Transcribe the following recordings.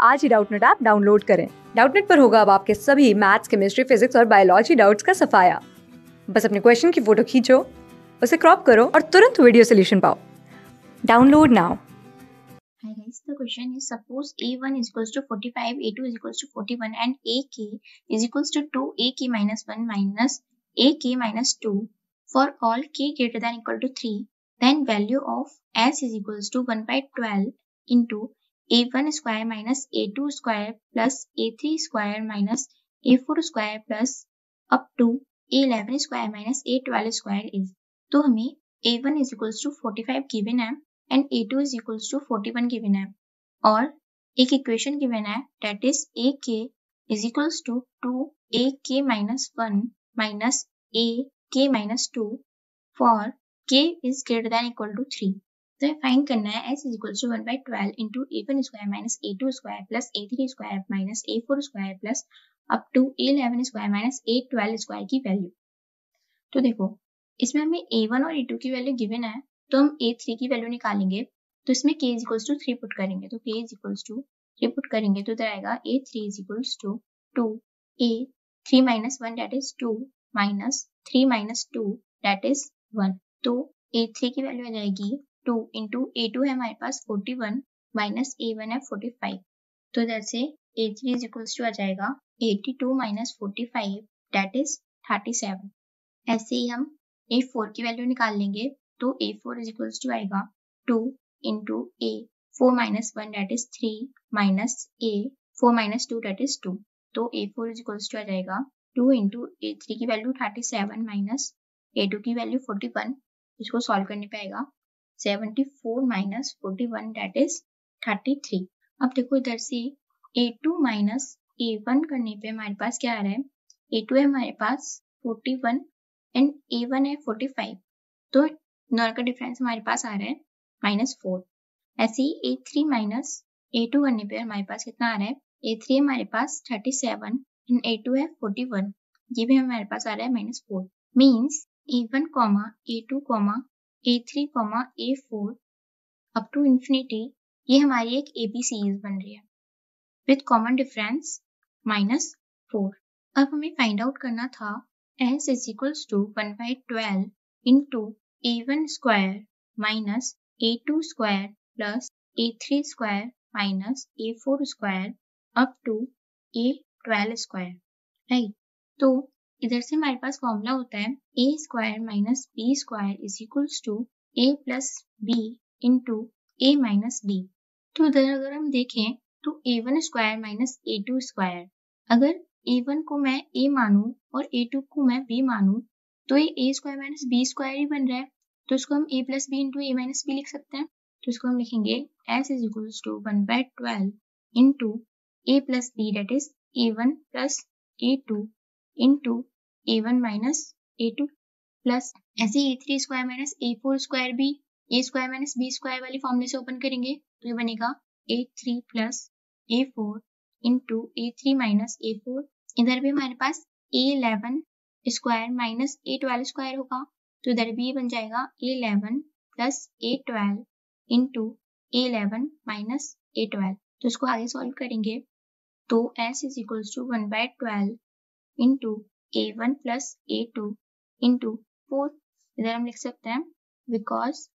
आज ही Doubtnut app download करें। डाउटनेट पर होगा अब आपके सभी मैथ्स, केमिस्ट्री, फिजिक्स और बायोलॉजी डाउट्स का सफाया। बस अपने क्वेश्चन की फोटो खींचो, उसे क्रॉप करो और तुरंत वीडियो सोल्यूशन पाओ। Download now. Hi guys, the question is suppose a1 is equals to 45, a2 is equals to 41 and ak is equals to 2 ak minus 1 minus ak minus 2 for all k greater than equal to 3, then value of s is equals to 1 by 12 into a1 square minus a2 square plus a3 square minus a4 square plus up to a11 square minus a12 square is। तो हमें a1 is equals to 45 given है and a2 is equals to 41 given है और एक equation given है that is ak is equals to 2 ak minus 1 minus ak minus 2 for k is greater than equal to 3। तो find करना है s is equals to 1 by 12 into a1 square minus a2 square plus a3 square minus a4 square plus up to a11 square minus a12 square की value. तो देखो इसमें हमें a1 और a2 की वैल्यू गिवन है तो हम a3 की वैल्यू निकालेंगे तो इसमें k is equals to 3 put करेंगे तो k is equals to 3 put करेंगे तो इधर आएगा a3 is equals to 2 a3 minus 1 that is 2 minus 3 minus 2 that is 1। तो a3 की वैल्यू आ जाएगी 2 into a2 है हमारे पास 41 minus a1 है 45 तो इधर से a3 is equals to आ जाएगा 82 minus 45 that is 37। ऐसे ही हम a4 की वैल्यू निकाल लेंगे तो a4 is equals to आएगा 2 into a4 minus 1 that is 3 minus a4 minus 2 that is 2 तो a4 is equals to आ जाएगा 2 into a3 की वैल्यू 37 minus a2 की वैल्यू 41 इसको सॉल्व करने पे आएगा 74 minus 41 that is 33। अब देखो इधर से a2 minus a1 करने पे हमारे पास क्या आ रहा है a2 है हमारे पास 41 एंड a1 है 45 तो दोनों का डिफरेंस हमारे पास आ रहा है -4। ऐसे ही a3 माइनस a2 करने पे हमारे पास कितना आ रहा है a3 हमारे पास 37 एंड a2 है 41 ये भी हमारे पास आ रहा है -4 means a1 a2 a3 a4 up to infinity ये हमारी एक AB सीरीज बन रही है विथ कॉमन डिफरेंस -4। अब हमें फाइंड आउट करना था s is equals to 1 by 12 into a1 square minus a2 square plus a3 square minus a4 square up to a12 square right. तो इधर से हमारे पास फॉर्मूला होता है a square minus b square is equals to a plus b into a minus b। तो इधर अगर हम देखें तो a1 square minus a2 square अगर a1 को मैं a मानूं और a2 को मैं b मानूं तो ये a square minus b square ही बन रहा है तो इसको हम a plus B into a minus B लिख सकते हैं। तो इसको हम लिखेंगे s is equals to 1 by 12 into a plus B that is a1 plus a2 into a1 minus a2 plus ऐसे a3 square minus a4 square भी a square minus b square वाली फॉर्मूले से ओपन करेंगे तो ये बनेगा a3 plus a4 into a3 minus a4 इधर भी हमारे पास a11 square minus a12 square होगा तो इधर भी बन जाएगा a11 plus a12 into a11 minus a12 तो इसको आगे सॉल्व करेंगे तो s is equals to 1 by 12 into a1 plus a2 into 4 इधर हम लिख सकते हैं because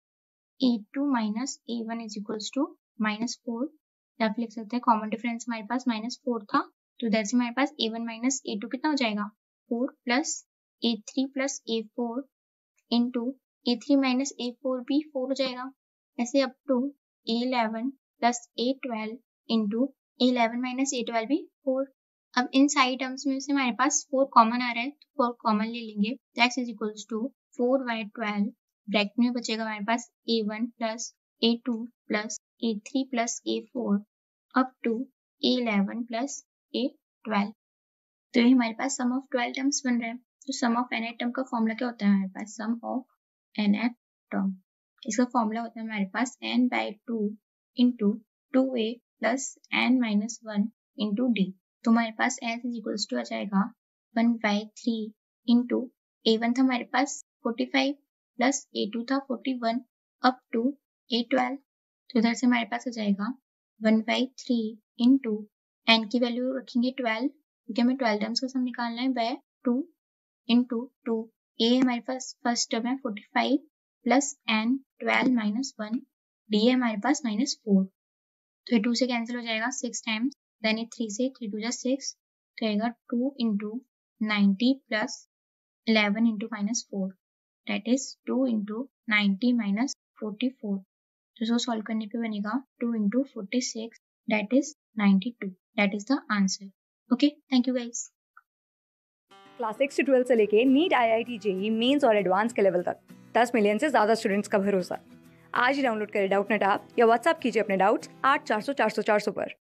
a2 minus a1 is equals to -4 या फिर लिख सकते हैं कॉमन डिफरेंस हमारे पास -4 था तो इधर से हमारे पास a1 माइनस a2 कितना हो जाएगा 4 plus a3 plus a4 into a3 minus a4 भी 4 हो जाएगा ऐसे up to a11 plus a12 into a11 minus a12 भी 4। अब इन सारी टर्म्स में से हमारे पास 4 कॉमन आ रहा है तो 4 कॉमन ले लेंगे तो x is equals to 4 by 12 bracket में बचेगा हमारे पास a1 plus a2 plus a3 plus a4 up to a11 plus a12 तो ये हमारे पास सम ऑफ 12 टर्म्स बन रहा है। तो सम ऑफ nth टर्म का फॉर्मूला क्या होता है हमारे पास सम ऑफ nth टर्म इसका फॉर्मूला होता है हमारे पास n by 2 into 2a plus n minus 1 into d। तो हमारे पास s इज इक्वल्स टू आ जाएगा 1 by 3 इंटू a1 था हमारे पास 45 प्लस a2 था 41 अप टू a12 तो इधर से हमारे पास आ जाएगा 1 by 3 इंटू एन की वैल्यू रखेंगे 12 क्योंकि हमें 12 टर्म्स का सम निकालना है, वह 2 इंटू 2 ए हमारे पास फर्स्ट टर्म है 45 प्लस एन 12 माइनस 1 डी है हमारे पास -4, तो ये 2 से कैंसिल हो जाएगा 6 टाइम्स, देन ये 3 से 3 2 6 तो आएगा 2 into 90 plus 11 into -4 that is 2 into 90 minus 44, तो इसको सॉल्व करने पे बनेगा 2 into 46 that is 92, that is the answer. Okay, thank you guys. Class 6 से 12 से लेके नीट, IIT, JEE मेंस और एडवांस के लेवल तक 10 मिलियन से ज़्यादा स्टूडेंट्स का भरोसा। आज ही डाउनलोड करें डाउटनेट ऐप या व्हाट्सएप कीजिए अपने डाउट्स 8400 400 400 पर।